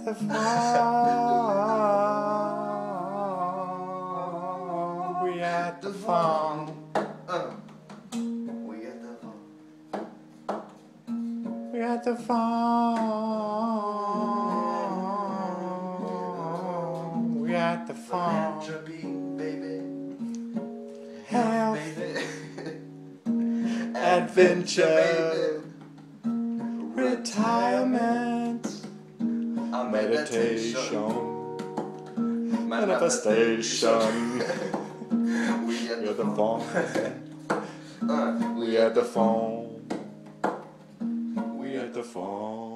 at the Pharmm. We at the Pharmm. We at the Pharmm. We at the Pharmm. We at the Pharmm. Philanthropy, baby. Health, Baby. adventure, retirement, meditation, manifestation. We at We the at the Pharmm. Pharmm. We at the Pharmm. We at the Pharmm.